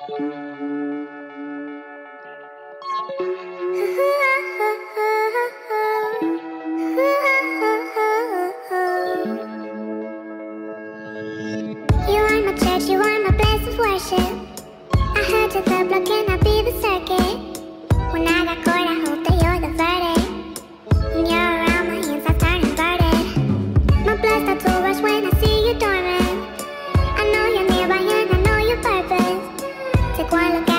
You are my church, you are my place of worship. I heard you the block, can I be the circuit? When I got caught, I hope that you're the verdict. When you're around, my hands I turn inverted. My blood starts to rush when I see you dormant. I know you're nearby and I know your purpose. Take one look at